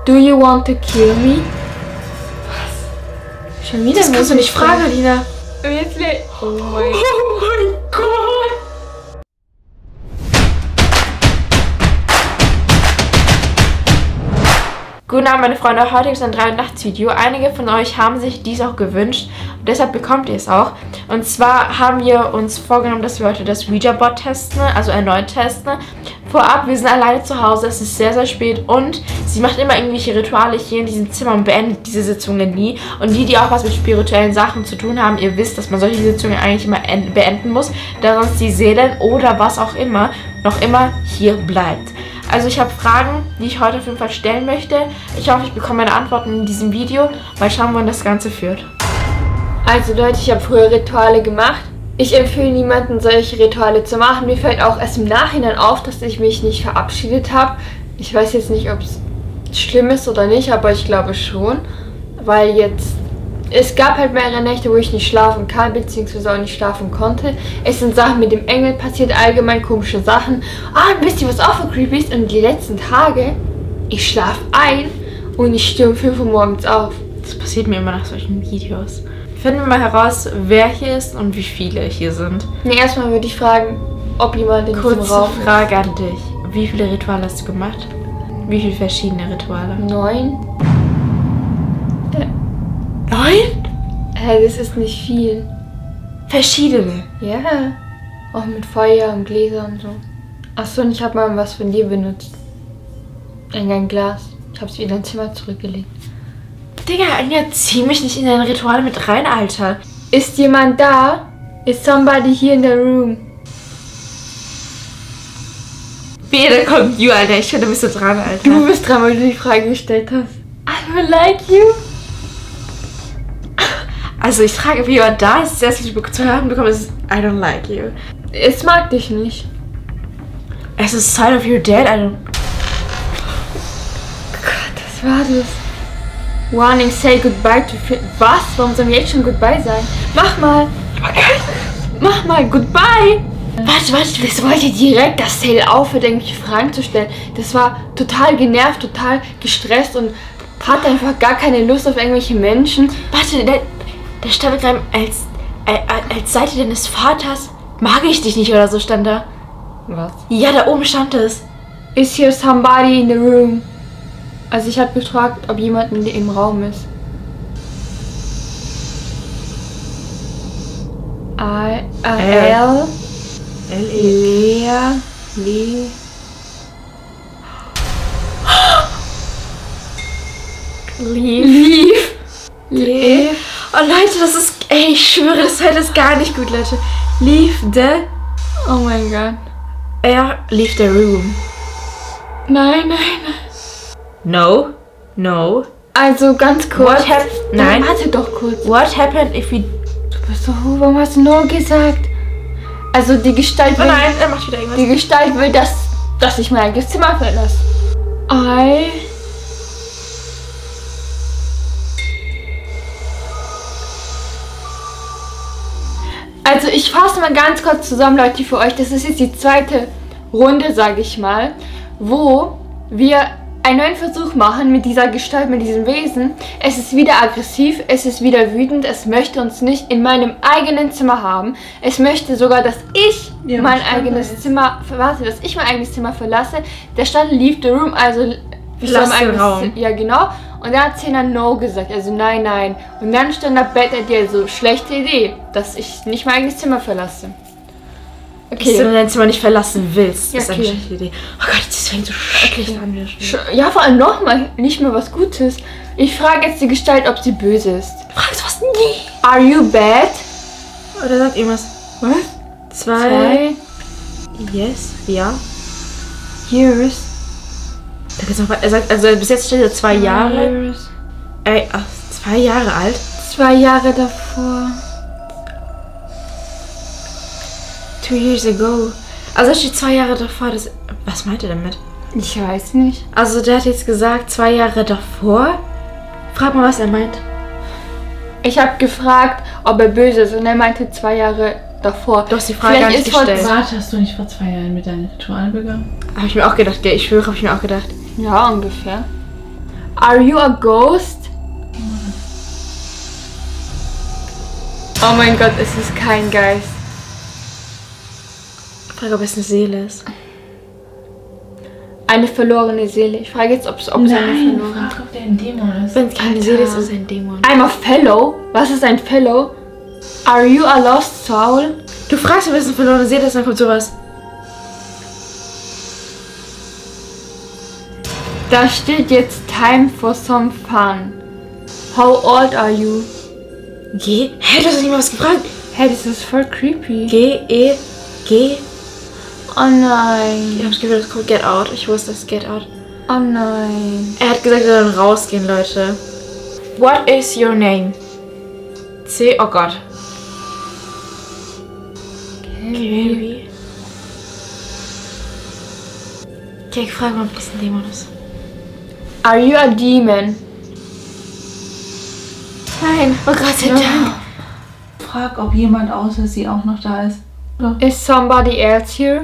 Do you want to kill me? Was? Schon wieder? Das kannst du nicht fragen, Alina. Wirklich? Oh mein Gott. Guten Abend, meine Freunde. Heute ist ein 3-Nachts-Video. Einige von euch haben sich dies auch gewünscht und deshalb bekommt ihr es auch. Und zwar haben wir uns vorgenommen, dass wir heute das Ouija-Board testen, also erneut testen. Vorab, wir sind alleine zu Hause, es ist sehr, sehr spät und sie macht immer irgendwelche Rituale hier in diesem Zimmer und beendet diese Sitzungen nie. Und die auch was mit spirituellen Sachen zu tun haben, ihr wisst, dass man solche Sitzungen eigentlich immer beenden muss, da sonst die Seelen oder was auch immer noch immer hier bleibt. Also ich habe Fragen, die ich heute auf jeden Fall stellen möchte. Ich hoffe, ich bekomme meine Antworten in diesem Video. Mal schauen, wohin das Ganze führt. Also Leute, ich habe früher Rituale gemacht. Ich empfehle niemanden, solche Rituale zu machen. Mir fällt auch erst im Nachhinein auf, dass ich mich nicht verabschiedet habe. Ich weiß jetzt nicht, ob es schlimm ist oder nicht, aber ich glaube schon. Weil jetzt... Es gab halt mehrere Nächte, wo ich nicht schlafen kann, beziehungsweise auch nicht schlafen konnte. Es sind Sachen mit dem Engel passiert, allgemein komische Sachen. Ah, wisst ihr, was auch so creepy ist? Und die letzten Tage, ich schlafe ein und ich stehe um 5 Uhr morgens auf. Das passiert mir immer nach solchen Videos. Finden wir mal heraus, wer hier ist und wie viele hier sind. Nee, erstmal würde ich fragen, ob jemand in diesem Raum ist. Kurze Frage an dich. Wie viele Rituale hast du gemacht? Wie viele verschiedene Rituale? 9. 9? Das ist nicht viel. Verschiedene? Ja. Auch mit Feuer und Gläser und so. Achso, und ich habe mal was von dir benutzt. Ein Glas. Ich habe es wieder in dein Zimmer zurückgelegt. Digga, Anja, zieh mich nicht in deine Rituale mit rein, Alter. Ist jemand da? Is somebody here in the room? Wehe, da kommt you, Alter. Ich finde, du bist so dran, Alter. Du bist dran, weil du die Frage gestellt hast. I don't like you. Also ich frage, wie jemand da ist. Das erste, was ich zu hören bekomme, ist I don't like you. Es mag dich nicht. Es ist Sign of Your Dead. I don't... Gott, was war das? Warning, say goodbye to... Was? Warum sollen wir jetzt schon goodbye sein? Mach mal. Mach mal, goodbye. Warte, das wollte direkt, dass Sale aufhört, irgendwelche Fragen zu stellen. Das war total genervt, total gestresst und hat einfach gar keine Lust auf irgendwelche Menschen. Warte, da stand gerade als Seite deines Vaters mag ich dich nicht oder so stand da. Was? Ja, da oben stand es. Is here somebody in the room? Also ich habe gefragt, ob jemand im Raum ist. L. Lea. Leave. Oh Leute, das ist... Ey, ich schwöre, das heute ist gar nicht gut, Leute. Leave the... Oh mein Gott. Leave the room. Nein. No. Also ganz kurz. What happened... Nein. Warte doch kurz. What happened if we... Du bist so... Warum hast du no gesagt? Also die Gestalt will... Oh nein, er macht wieder irgendwas. Die Gestalt will, dass ich mein eigenes Zimmer verlasse. Also ich fasse mal ganz kurz zusammen, Leute, für euch. Das ist jetzt die zweite Runde, sage ich mal, wo wir einen neuen Versuch machen mit dieser Gestalt, mit diesem Wesen. Es ist wieder aggressiv, es ist wieder wütend, es möchte uns nicht in meinem eigenen Zimmer haben. Es möchte sogar, dass ich mein eigenes Zimmer verlasse. Da stand Leave the Room, also verlass den Raum. Ja, genau. Und dann hat Zena No gesagt, also nein. Und dann stand da Bett at dir so, schlechte Idee, dass ich nicht mein eigenes Zimmer verlasse. Okay. Dass du dein Zimmer nicht verlassen willst, ja, ist eine schlechte Idee. Oh Gott, das fängt so schrecklich an. Ja, vor allem nochmal, nicht mehr was Gutes. Ich frage jetzt die Gestalt, ob sie böse ist. Fragst du was? Nie. Are you bad? Oh, da sagt irgendwas. Was? 2. Yes. Ja. Years. Da geht's noch weiter. Er sagt, also bis jetzt steht er 2 Jahre. Ey, 2 Jahre alt? 2 Jahre davor. 2 years ago. Also steht 2 Jahre davor. Was meint er damit? Ich weiß nicht. Also der hat jetzt gesagt 2 Jahre davor. Frag mal, was er meint. Ich habe gefragt, ob er böse ist und er meinte 2 Jahre davor. Du hast die Frage gar nicht gestellt. Warte, hast du nicht vor 2 Jahren mit deinen Ritualen begangen? Habe ich mir auch gedacht, gell? Ich schwöre, habe ich mir auch gedacht. Ja, ungefähr. Are you a ghost? Oh mein Gott, es ist kein Geist. Ich frage, ob es eine Seele ist. Eine verlorene Seele. Ich frage jetzt, ob es eine verlorene... Frag, ob der ein Dämon ist. Wenn es keine Seele ist, ist es ein Dämon. I'm a fellow? Was ist ein fellow? Are you a lost soul? Du fragst, ob es eine verlorene Seele ist, dann kommt sowas. Da steht jetzt time for some fun. How old are you? G? Hä, du hast nicht mal was gefragt. Hey, das ist voll creepy. G. Oh nein. Ich hab's Gefühl, das kommt Get Out. Ich wusste, das Get Out. Oh nein. Er hat gesagt, wir sollen rausgehen, Leute. What is your name? C. Oh Gott. Carrie. Okay, ich frage mal, ob das ein Dämon ist. Are you a demon? Nein. Oh Gott sei Dank. Frag, ob jemand außer sie auch noch da ist. Oder? Is somebody else here?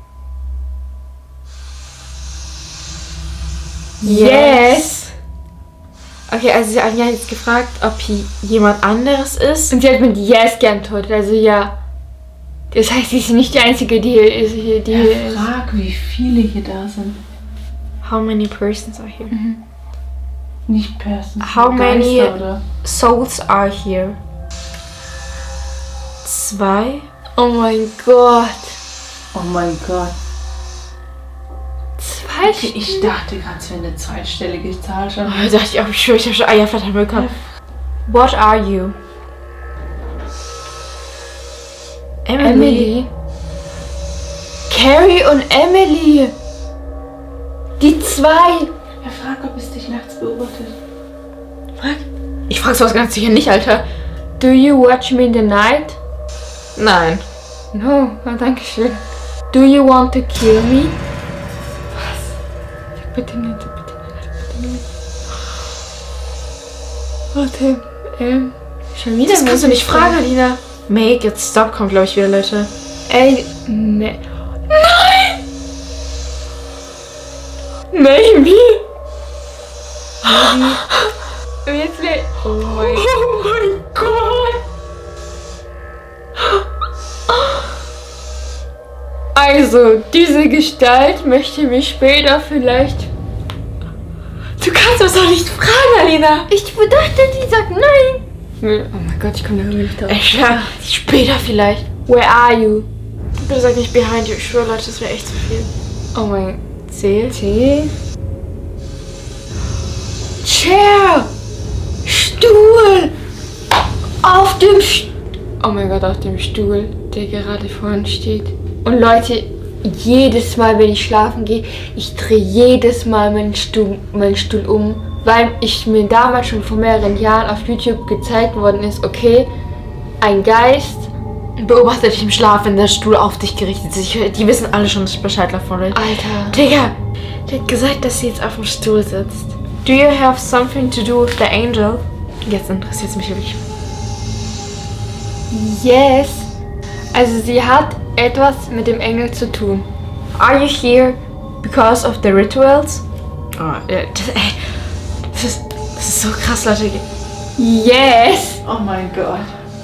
Yes. Okay, also sie hat jetzt gefragt, ob hier jemand anderes ist. Und sie hat mit Yes geantwortet, also ja. Das heißt, sie ist nicht die Einzige, die hier ist. Frag, wie viele hier da sind. How many persons are here? Nicht Persons. How many Geister, oder? souls are here? 2. Oh mein Gott. Oh mein Gott. 2 Ich dachte gerade, es wäre eine zweistellige Zahl schon. Oh, dachte ich auch, ich habe schon Eierflattern bekommen. What are you? Emily. Carrie und Emily. Die 2. Er fragt, ob es dich nachts beobachtet. Frag. Ich frage sowas ganz sicher nicht, Alter. Do you watch me in the night? Nein. No, oh, danke schön. Do you want to kill me? Was? Bitte nicht, bitte nicht. Warte, schon wieder. Das kannst du nicht fragen, Alina. Make it stop kommt, glaube ich, wieder, Leute. Ey, ne. Nein! Maybe. Jetzt oh mein Gott. Oh mein Gott. Also, diese Gestalt möchte mich später vielleicht... Du kannst das doch nicht fragen, Alina. Ich dachte, die sagt nein. Oh mein Gott, ich komme da irgendwie nicht drauf. Ich schwör, später vielleicht. Where are you? Bitte sag nicht behind you. Ich schwöre, Leute, das wäre echt zu viel. Oh mein... C. Chair! Stuhl! Auf dem Oh mein Gott, auf dem Stuhl, der gerade vorne steht. Und Leute, jedes Mal, wenn ich schlafen gehe, ich drehe jedes Mal meinen Stuhl um, weil ich mir damals schon vor mehreren Jahren auf YouTube gezeigt worden ist, okay, ein Geist beobachte dich im Schlaf, wenn der Stuhl auf dich gerichtet ist. Die wissen alle schon Bescheid davon. Alter. Digga, der hat gesagt, dass sie jetzt auf dem Stuhl sitzt. Do you have something to do with the angel? Jetzt interessiert es mich wirklich. Yes. Also sie hat etwas mit dem Engel zu tun. Are you here because of the rituals? Oh, das ist so krass, Leute. Yes. Oh mein Gott.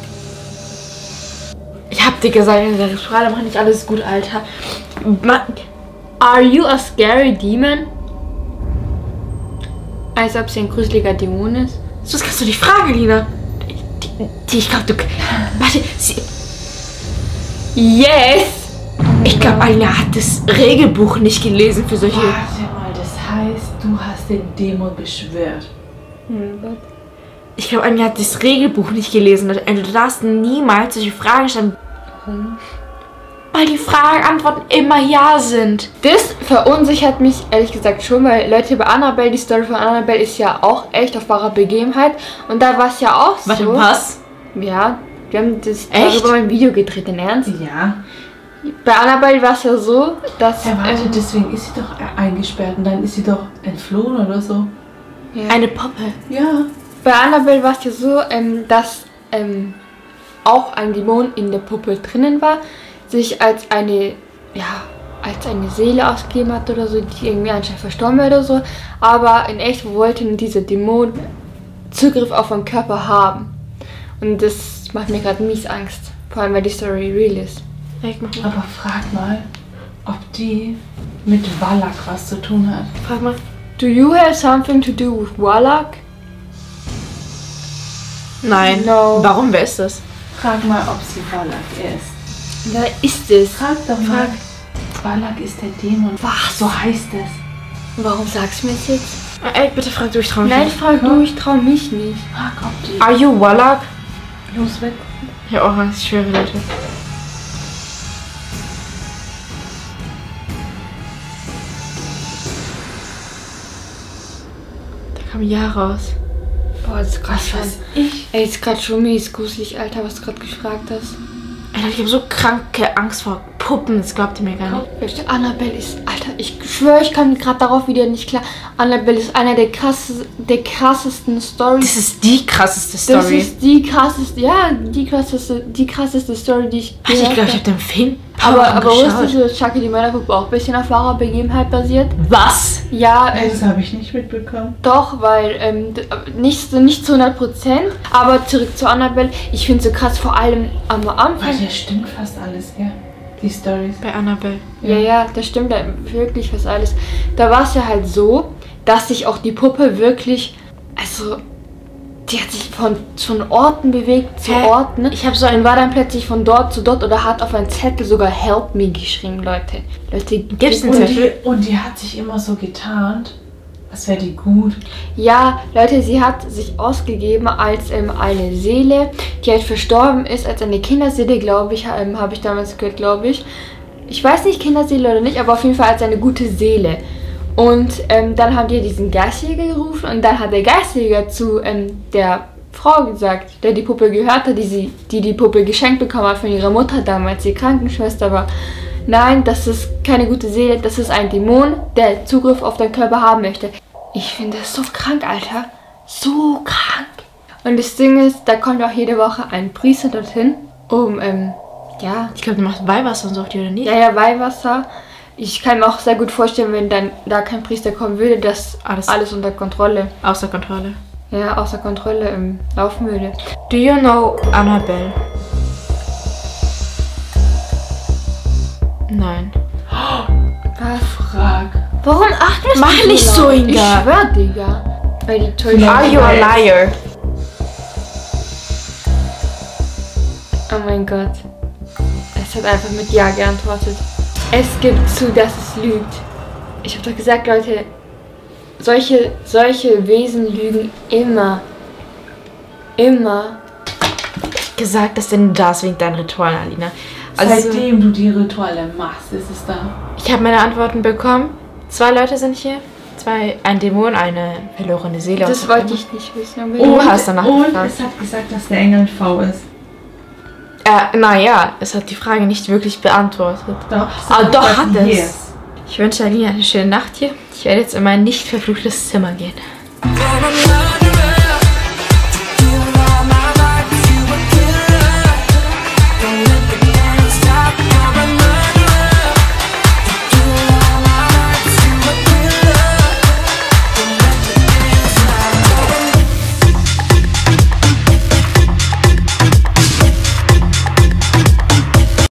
Ich hab dir gesagt, in der Rituale machen nicht alles gut, Alter. Are you a scary demon? Als ob sie ein gruseliger Dämon ist. Das kannst du nicht fragen, Lina. Ich glaube, du... Warte, sie... Yes! Ich glaube, Alina hat das Regelbuch nicht gelesen für solche... Warte mal, das heißt, du hast den Dämon beschwört. Ich glaube, Alina hat das Regelbuch nicht gelesen. Du darfst niemals solche Fragen stellen. Weil die Fragen-Antworten immer ja sind. Das verunsichert mich ehrlich gesagt schon, weil Leute, bei Annabelle, die Story von Annabelle ist ja auch echt auf wahrer Begebenheit. Und da war es ja auch so. Warte, was? Ja, wir haben das Echt? darüber ein Video gedreht, in Ernst. Ja. Bei Annabelle war es ja so, dass... Ja, warte, deswegen ist sie doch eingesperrt und dann ist sie doch entflohen oder so. ja. Eine Puppe. Ja. Bei Annabelle war es ja so, dass auch ein Dämon in der Puppe drinnen war, sich als als eine Seele ausgegeben hat oder so, die irgendwie anscheinend verstorben wäre oder so. Aber in echt wollte dieser Dämon Zugriff auf ihren Körper haben. Und das macht mir gerade mies Angst. Vor allem, weil die Story real ist. Aber frag mal, ob die mit Wallach was zu tun hat. Frag mal. Do you have something to do with Wallach? Nein. No. Warum, wer ist das? Frag mal, ob sie Wallach ist. Wer ist es? Frag doch mal. Wallach ist der Dämon. Was? So heißt es. Warum sagst du mir das jetzt? Ey, bitte frag du, ich trau mich Nein, nicht. frag du, ich trau mich nicht. Frag, ob die... Are you Wallach? Los, weg. Ja, auch Angst, ich schwöre, Leute. Da kam ja raus. Boah, das ist gerade schon... Ich? Ey, ist gerade schon mies gruselig, Alter, was du gerade gefragt hast. Alter, ich habe so kranke Angst vor Puppen, das glaubt ihr mir gar nicht. Annabelle ist... Alter, ich schwöre, ich kann gerade darauf wieder nicht klar. Annabelle ist einer der krassesten Stories. Das ist die krasseste Story. Das ist die krasseste... Ja, die krasseste Story, die ich Alter, ich gehört glaube, ich habe. habe den Film Aber geschaut. wusstest du, dass Chucky die Mörderpuppe auch ein bisschen auf wahrer Begebenheit basiert? Was? Ja, Das habe ich nicht mitbekommen. doch, weil nicht zu 100%. Aber zurück zu Annabelle. Ich finde es so krass, vor allem am Anfang. Weil das stimmt fast alles, ja. Die Storys. Bei Annabelle. Ja, das stimmt ja wirklich fast alles. Da war es ja halt so, dass sich auch die Puppe wirklich, also die hat sich von Orten bewegt zu Orten. Ne? Ich habe so Und ein... war dann plötzlich von dort zu dort oder hat auf einen Zettel sogar Help Me geschrieben, Leute. Gibt's einen Zettel? Und die hat sich immer so getarnt, als wäre die gut. Ja, Leute, sie hat sich ausgegeben als eine Seele, die halt verstorben ist, als eine Kinderseele, glaube ich, habe ich damals gehört, glaube ich. Ich weiß nicht, Kinderseele oder nicht, aber auf jeden Fall als eine gute Seele. Und dann haben die diesen Geistjäger gerufen und dann hat der Geistjäger zu der Frau gesagt, der die Puppe gehört hat, die Puppe geschenkt bekommen hat von ihrer Mutter damals, die Krankenschwester war. Nein, das ist keine gute Seele, das ist ein Dämon, der Zugriff auf deinen Körper haben möchte. Ich finde das so krank, Alter. So krank. Und das Ding ist, da kommt auch jede Woche ein Priester dorthin, um, ja. Ich glaube, du machst Weihwasser und so auf die, oder nicht? Ja, Weihwasser. Ich kann mir auch sehr gut vorstellen, wenn dann da kein Priester kommen würde, dass alles unter Kontrolle. Außer Kontrolle. Ja, außer Kontrolle laufen würde. Do you know Annabelle? Nein. Was? Frag. Warum achtest du Mach nicht so, laut? Inga. Ich schwör, Digga. Weil die Täuschung. Are you a liar? Oh mein Gott. Es hat einfach mit Ja geantwortet. Es gibt zu, dass es lügt. Ich habe doch gesagt, Leute, solche Wesen lügen immer. Immer. Gesagt, dass denn das wegen deinen Ritualen, Alina. Also, Seitdem du die Rituale machst, ist es da. ich habe meine Antworten bekommen. 2 Leute sind hier. Ein Dämon, eine verlorene Seele. Das wollte ich nicht wissen. Aber Du hast danach und gefragt. es hat gesagt, dass der Engel V ist. Naja, es hat die Frage nicht wirklich beantwortet. Doch. Doch, hat es. Yes. Ich wünsche Alina eine schöne Nacht hier. Ich werde jetzt in mein nicht verfluchtes Zimmer gehen. Wanna love